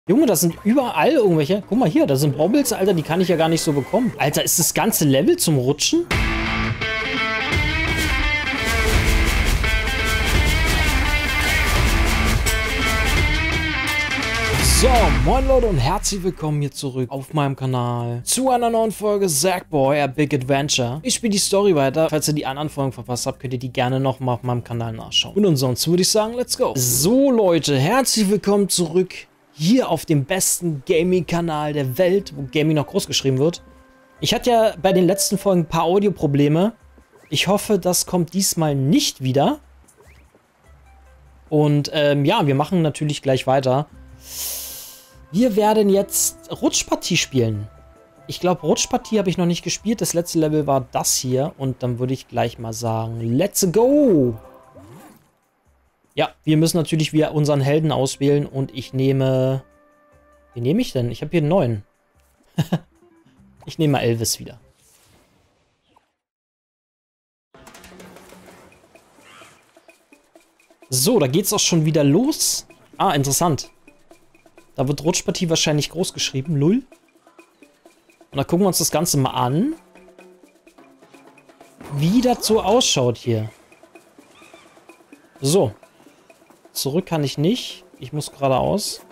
Junge, das sind überall irgendwelche... Guck mal hier, da sind Bobbles, Alter, die kann ich ja gar nicht so bekommen. Alter, ist das ganze Level zum Rutschen? So, moin Leute und herzlich willkommen hier zurück auf meinem Kanal zu einer neuen Folge Sackboy: A Big Adventure. Ich spiele die Story weiter. Falls ihr die anderen Folgen verpasst habt, könnt ihr die gerne nochmal auf meinem Kanal nachschauen. Und ansonsten würde ich sagen, let's go. So Leute, herzlich willkommen zurück hier auf dem besten Gaming-Kanal der Welt, wo Gaming noch groß geschrieben wird. Ich hatte ja bei den letzten Folgen ein paar Audioprobleme. Ich hoffe, das kommt diesmal nicht wieder. Und ja, wir machen natürlich gleich weiter. Wir werden jetzt Rutschpartie spielen. Ich glaube, Rutschpartie habe ich noch nicht gespielt. Das letzte Level war das hier. Und dann würde ich gleich mal sagen, let's go! Ja, wir müssen natürlich wieder unseren Helden auswählen. Und ich nehme... Wen nehme ich denn? Ich habe hier einen neuen. Ich nehme mal Elvis wieder. So, da geht's auch schon wieder los. Ah, interessant. Da wird Rutschpartie wahrscheinlich groß geschrieben. Lull. Und dann gucken wir uns das Ganze mal an. Wie das so ausschaut hier. So. Zurück kann ich nicht. Ich muss geradeaus.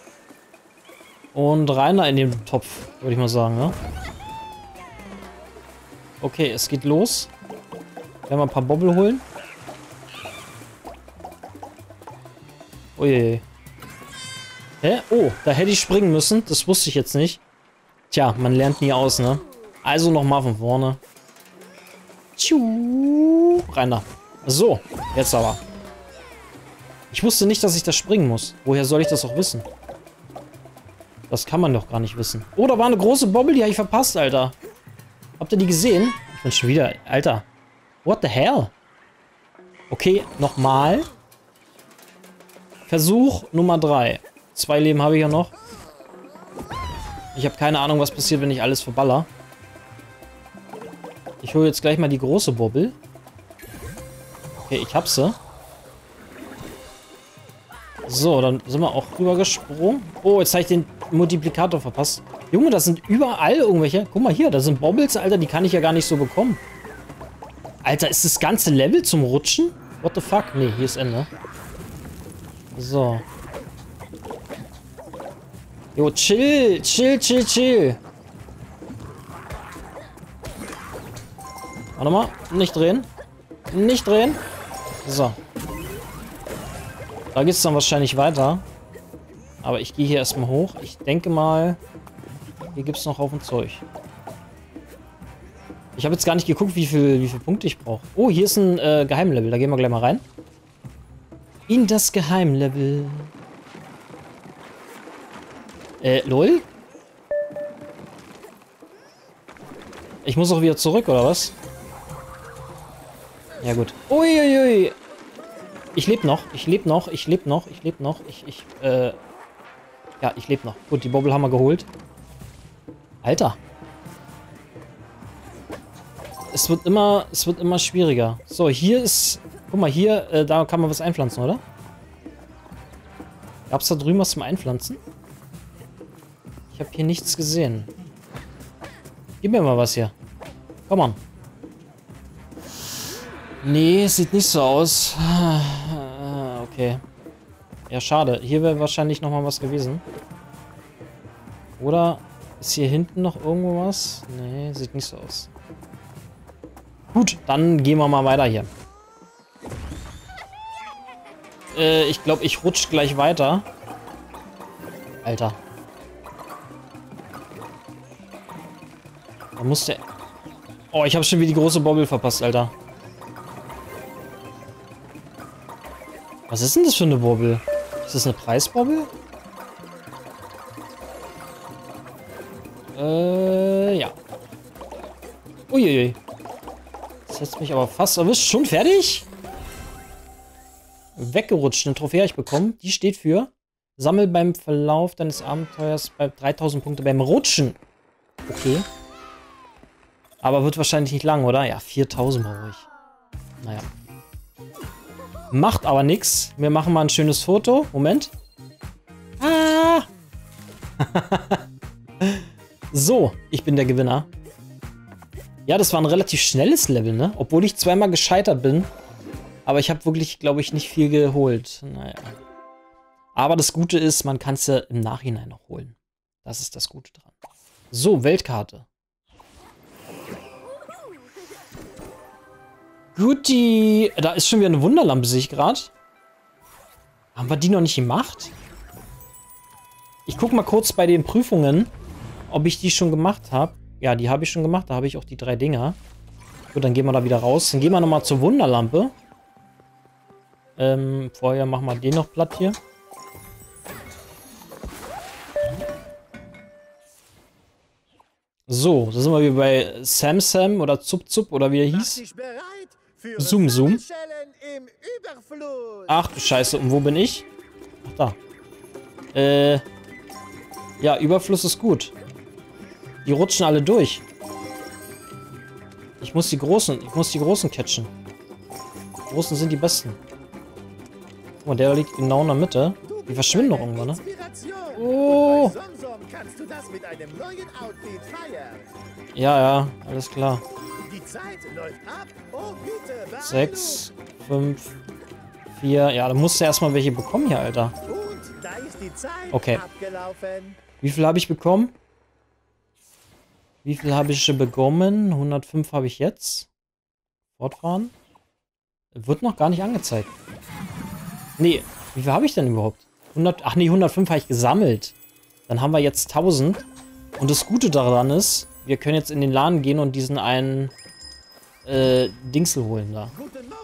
Und rein da in den Topf, würde ich mal sagen, ne? Okay, es geht los. Werden wir ein paar Bobbel holen. Ui. Hä? Oh, da hätte ich springen müssen. Das wusste ich jetzt nicht. Tja, man lernt nie aus, ne? Also nochmal von vorne. Tschu. Rein da. So, jetzt aber. Ich wusste nicht, dass ich da springen muss. Woher soll ich das auch wissen? Das kann man doch gar nicht wissen. Oh, da war eine große Bobbel, die habe ich verpasst, Alter. Habt ihr die gesehen? Ich bin schon wieder... Alter. What the hell? Okay, nochmal. Versuch Nummer 3. 2 Leben habe ich ja noch. Ich habe keine Ahnung, was passiert, wenn ich alles verballer. Ich hole jetzt gleich mal die große Bobbel. Okay, ich hab sie. So, dann sind wir auch rübergesprungen. Oh, jetzt habe ich den Multiplikator verpasst. Junge, das sind überall irgendwelche... Guck mal hier, da sind Bobbles, Alter, die kann ich ja gar nicht so bekommen. Alter, ist das ganze Level zum Rutschen? What the fuck? Nee, hier ist Ende. So. Jo, chill, chill, chill, chill. Warte mal, nicht drehen. Nicht drehen. So. Da geht es dann wahrscheinlich weiter. Aber ich gehe hier erstmal hoch. Ich denke mal, hier gibt es noch Haufen Zeug. Ich habe jetzt gar nicht geguckt, wie viel Punkte ich brauche. Oh, hier ist ein Geheimlevel. Da gehen wir gleich mal rein. In das Geheimlevel. Lol? Ich muss auch wieder zurück, oder was? Ja, gut. Uiuiui. Ich lebe noch, ich lebe noch, ich lebe noch, ich lebe noch. Ja, ich lebe noch. Gut, die Bobbel haben wir geholt. Alter. Es wird immer schwieriger. So, hier ist... Guck mal, hier, da kann man was einpflanzen, oder? Gab es da drüben was zum Einpflanzen? Ich habe hier nichts gesehen. Gib mir mal was hier. Komm on. Nee, sieht nicht so aus. Okay. Ja, schade. Hier wäre wahrscheinlich noch mal was gewesen. Oder ist hier hinten noch irgendwo was? Nee, sieht nicht so aus. Gut, dann gehen wir mal weiter hier. Ich glaube, ich rutsche gleich weiter. Alter. Da muss der... Oh, ich habe schon wieder die große Bobbel verpasst, Alter. Was ist denn das für eine Bobbel? Ist das eine Preisbobbel? Ja. Uiuiui. Das hat mich aber fast erwischt. Schon fertig? Weggerutscht. Eine Trophäe habe ich bekommen. Die steht für: Sammel beim Verlauf deines Abenteuers bei 3000 Punkte beim Rutschen. Okay. Aber wird wahrscheinlich nicht lang, oder? Ja, 4000 brauche ich. Naja. Macht aber nichts. Wir machen mal ein schönes Foto. Moment. Ah! So, ich bin der Gewinner. Ja, das war ein relativ schnelles Level, ne? Obwohl ich zweimal gescheitert bin. Aber ich habe wirklich, glaube ich, nicht viel geholt. Naja. Aber das Gute ist, man kann es ja im Nachhinein noch holen. Das ist das Gute dran. So, Weltkarte. Guti. Da ist schon wieder eine Wunderlampe, sehe ich gerade. Haben wir die noch nicht gemacht? Ich gucke mal kurz bei den Prüfungen, ob ich die schon gemacht habe. Ja, die habe ich schon gemacht. Da habe ich auch die 3 Dinger. Gut, dann gehen wir da wieder raus. Dann gehen wir nochmal zur Wunderlampe. Vorher machen wir den noch platt hier. So, da sind wir wieder bei Sam oder Zup oder wie er hieß. Zoom. Ach du Scheiße, und wo bin ich? Ach, da. Ja, Überfluss ist gut. Die rutschen alle durch. Ich muss die Großen catchen. Die Großen sind die Besten. Oh, der liegt genau in der Mitte. Die verschwinden doch irgendwann, ne? Oh! Ja, alles klar. 6, 5, 4. Ja, da musst du erstmal welche bekommen hier, Alter. Okay. Wie viel habe ich bekommen? 105 habe ich jetzt. Fortfahren. Wird noch gar nicht angezeigt. Nee, wie viel habe ich denn überhaupt? 105 habe ich gesammelt. Dann haben wir jetzt 1000. Und das Gute daran ist, wir können jetzt in den Laden gehen und diesen einen Dingsel holen da.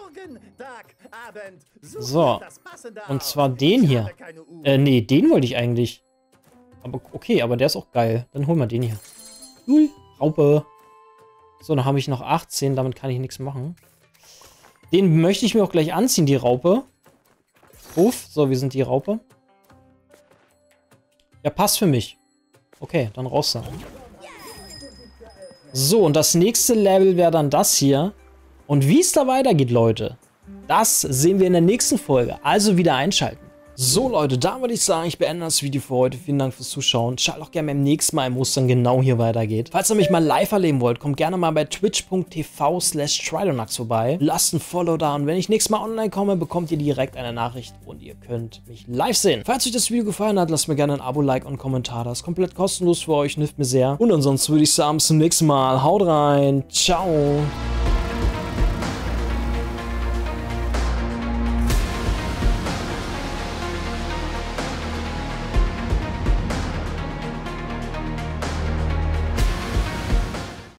So. Und zwar den hier. Nee, den wollte ich eigentlich. Aber okay, aber der ist auch geil. Dann holen wir den hier. Ui, Raupe. So, dann habe ich noch 18. Damit kann ich nichts machen. Den möchte ich mir auch gleich anziehen, die Raupe. Uff, so, wir sind die Raupe. Ja, passt für mich. Okay, dann raus da. So, und das nächste Level wäre dann das hier. Und wie es da weitergeht, Leute, das sehen wir in der nächsten Folge. Also wieder einschalten. So, Leute, da würde ich sagen, ich beende das Video für heute. Vielen Dank fürs Zuschauen. Schaut auch gerne beim nächsten Mal, wo es dann genau hier weitergeht. Falls ihr mich mal live erleben wollt, kommt gerne mal bei twitch.tv/Trilonax vorbei. Lasst ein Follow da und wenn ich nächstes Mal online komme, bekommt ihr direkt eine Nachricht und ihr könnt mich live sehen. Falls euch das Video gefallen hat, lasst mir gerne ein Abo, Like und einen Kommentar. Das ist komplett kostenlos für euch, hilft mir sehr. Und ansonsten würde ich sagen, bis zum nächsten Mal. Haut rein. Ciao.